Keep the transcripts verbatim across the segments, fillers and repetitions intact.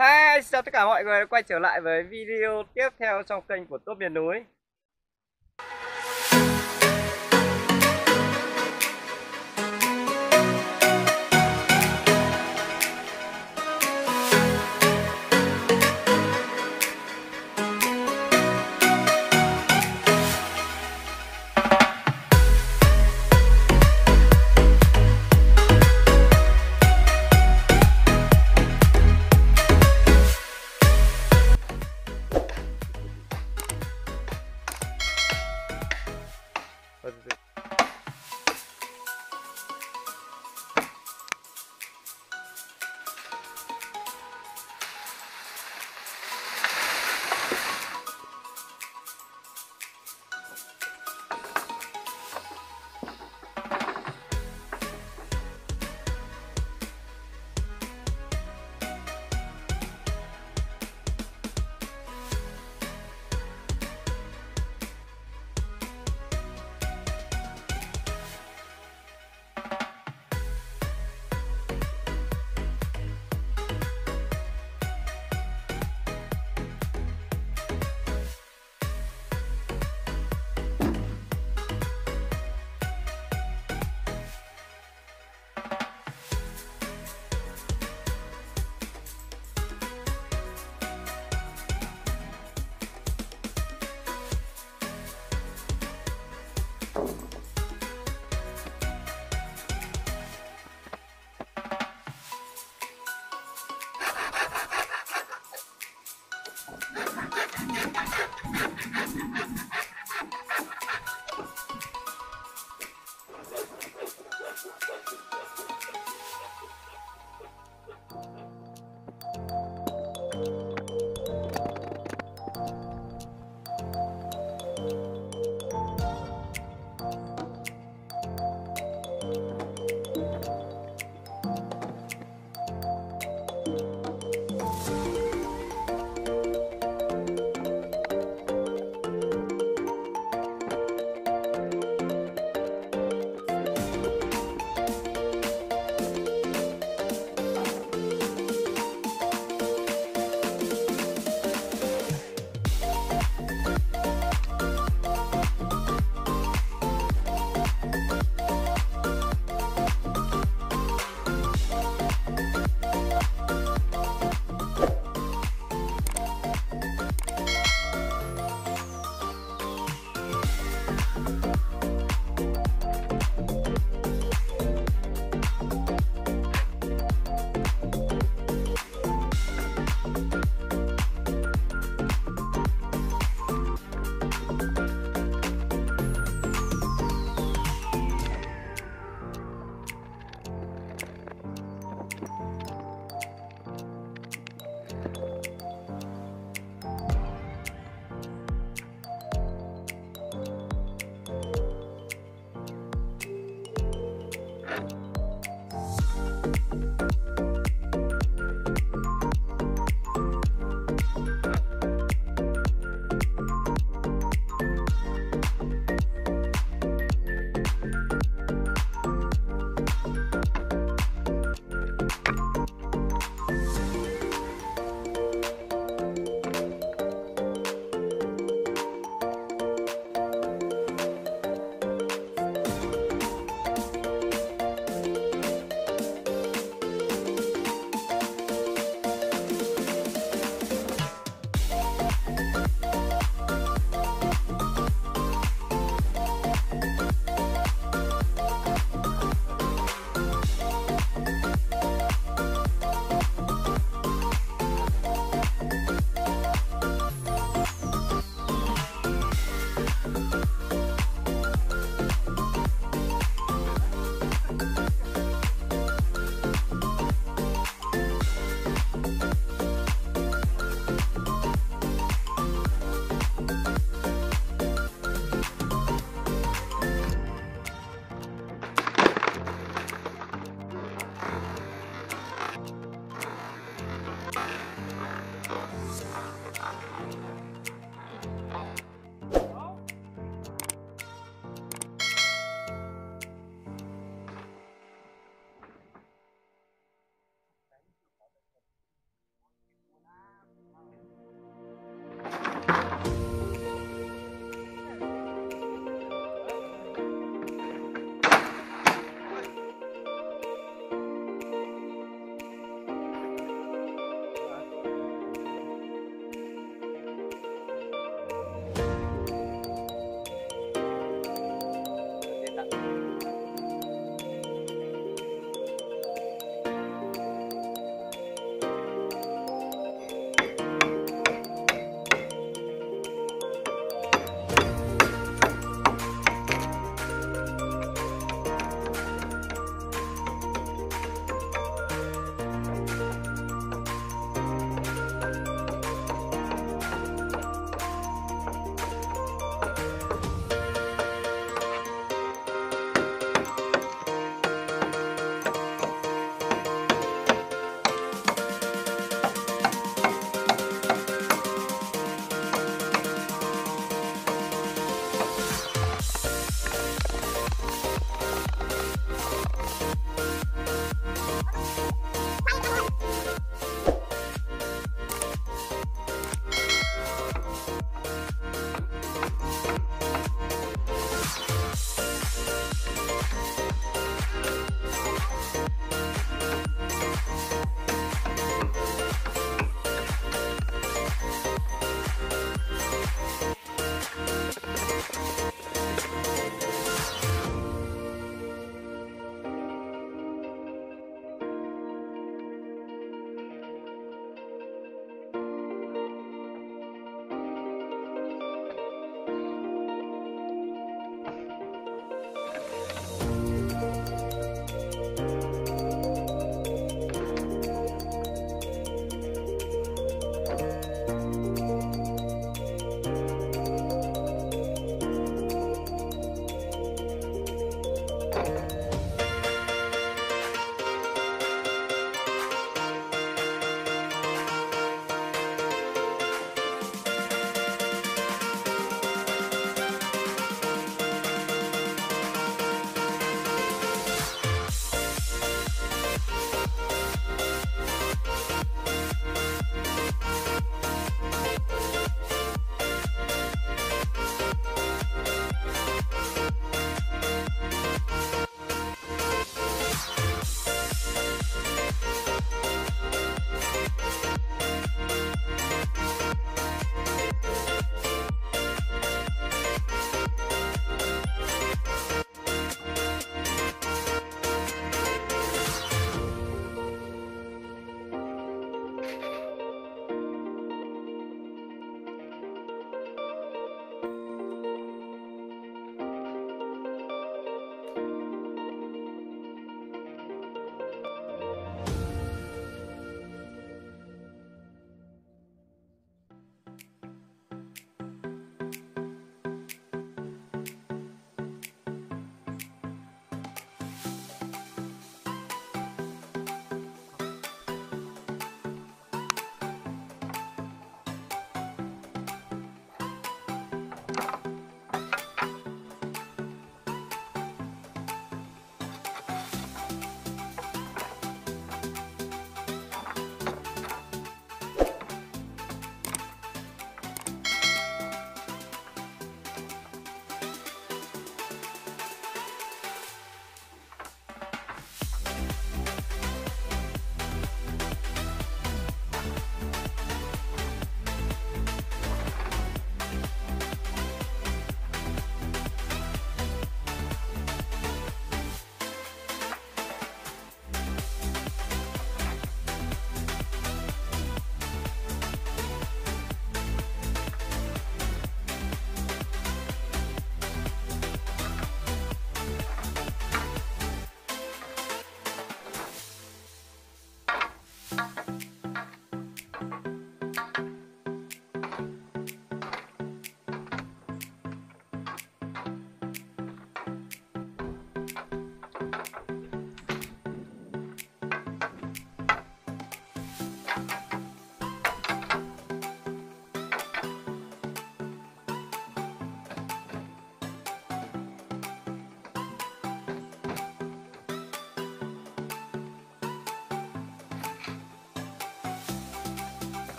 Hi, xin chào tất cả mọi người đã quay trở lại với video tiếp theo trong kênh của Top Miền Núi.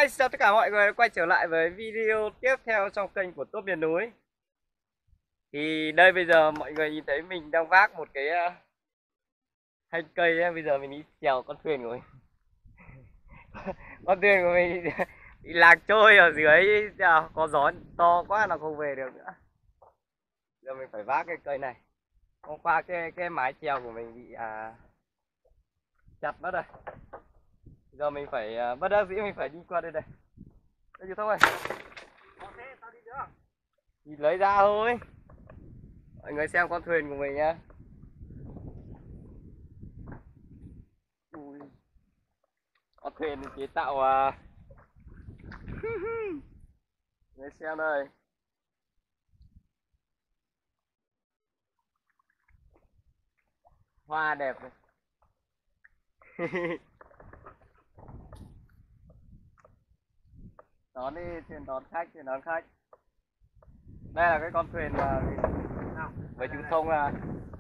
Hi, chào tất cả mọi người đã quay trở lại với video tiếp theo trong kênh của Top Miền Núi. Thì đây bây giờ mọi người nhìn thấy mình đang vác một cái uh, thanh cây ấy. Bây giờ mình đi chèo con thuyền của mình. Con thuyền của mình bị lạc trôi ở dưới, có gió to quá là không về được nữa. Giờ mình phải vác cái cây này. Hôm qua cái cái mái chèo của mình bị à, chặt mất rồi. Giờ mình phải uh, bất đắc dĩ mình phải đi qua đây đây. Đây chú Thông ơi. Thì lấy ra thôi. Mọi người xem con thuyền của mình nhá. Ui. Con thuyền chế tạo uh... người xem đây. Hoa đẹp này. Đón đi, thuyền đón khách, thuyền đón khách. Đây là cái con thuyền mà với chú Thông là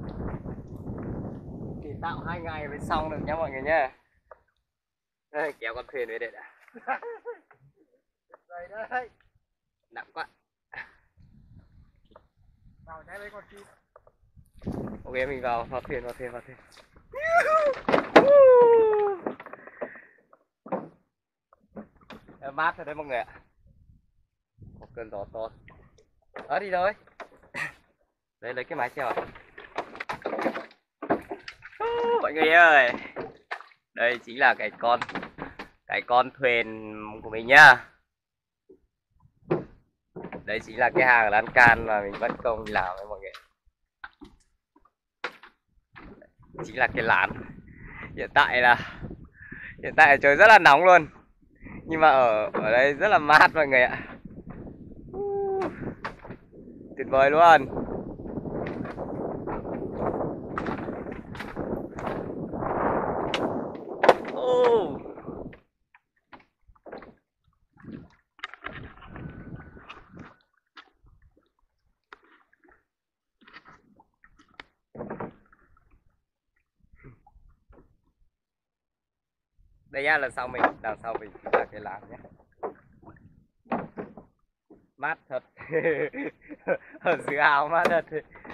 chỉ tạo hai ngày mới xong được nhá mọi người nhá. Đây kéo con thuyền về đây đã. Đây đây. Nặng quá. Vào trái lấy con chim. Ok mình vào vào thuyền vào thuyền vào thuyền. Mát rồi đấy mọi người ạ. Một cơn gió to. Ở đi rồi. Đây lấy cái mái chèo. Mọi người ơi, đây chính là cái con cái con thuyền của mình nhá. Đây chính là cái hàng lan can mà mình mất công làm với mọi người. Chính là cái lán. Hiện tại là hiện tại trời rất là nóng luôn, nhưng mà ở ở đây rất là mát mọi người ạ. Tuyệt vời luôn. Oh. Đây nha, lần sau mình đằng sau mình là cái lán nhé. Mát thật. Ở dưới áo mát thật.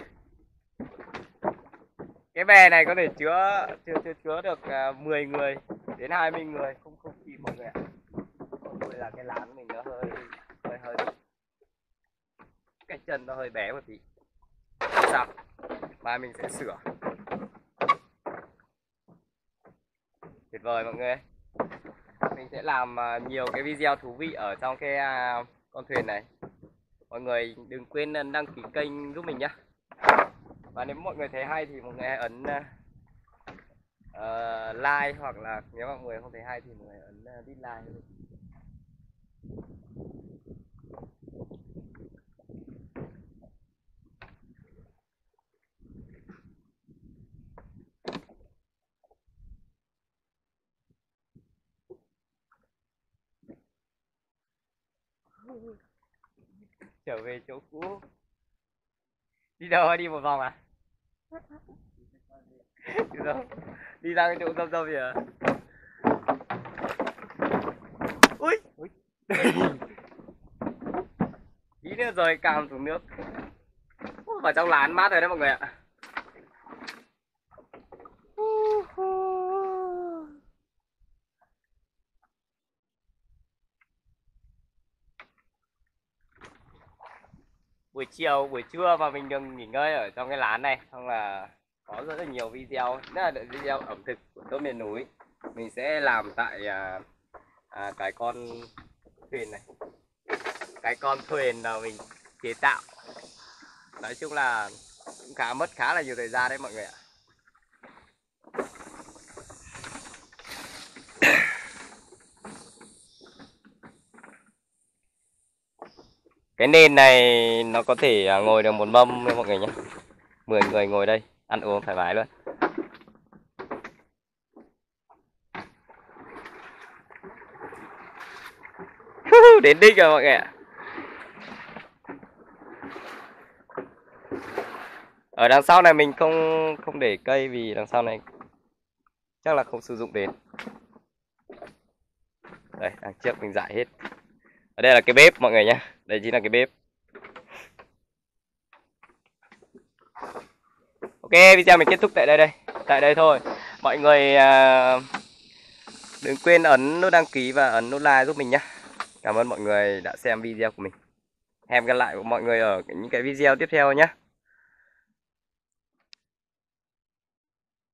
Cái bè này có thể chứa chứa chứa, chứa được uh, mười người đến hai mươi người, không không kịp mọi người ạ. Đây là cái lán mình nó hơi hơi hơi cái chân nó hơi bé một tí. Sao? Mai mình sẽ sửa. Tuyệt vời mọi người. Mình sẽ làm uh, nhiều cái video thú vị ở trong cái uh, con thuyền này. Mọi người đừng quên đăng ký kênh giúp mình nhé. Và nếu mọi người thấy hay thì mọi người hãy ấn uh, like, hoặc là nếu mọi người không thấy hay thì mọi người ấn uh, dislike. Trở về chỗ cũ. Đi đâu, đi một vòng à? Đi đâu? Đi ra cái chỗ râm râm kìa. Ui, ui. Tí nữa rồi cam xuống nước. Vào trong lán mát rồi đấy mọi người ạ. Buổi chiều, buổi trưa mà mình đừng nghỉ ngơi ở trong cái lán này, xong là có rất là nhiều video, rất là video ẩm thực của Top Miền Núi. Mình sẽ làm tại à, à, cái con thuyền này, cái con thuyền là mình chế tạo. Nói chung là cũng khá mất khá là nhiều thời gian đấy mọi người ạ. Cái nền này nó có thể ngồi được một mâm với mọi người nhé. mười người ngồi đây, ăn uống thoải mái luôn. Đến đích rồi mọi người ạ. Ở đằng sau này mình không không để cây vì đằng sau này chắc là không sử dụng đến. Đây, đằng trước mình giải hết. Ở đây là cái bếp mọi người nhé. Đây chính là cái bếp. Ok, video mình kết thúc tại đây đây. Tại đây thôi. Mọi người uh, đừng quên ấn nút đăng ký và ấn nút like giúp mình nhé. Cảm ơn mọi người đã xem video của mình. Hẹn gặp lại mọi người ở những cái video tiếp theo nhé.